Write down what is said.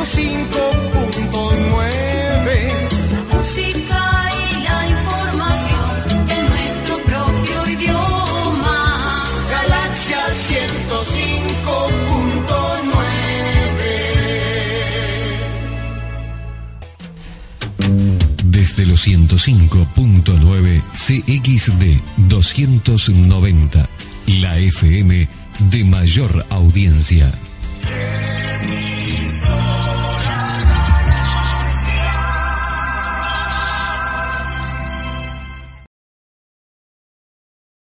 105.9. La música y la información en nuestro propio idioma. Galaxia 105.9. Desde los 105.9 CXD 290, la FM de mayor audiencia.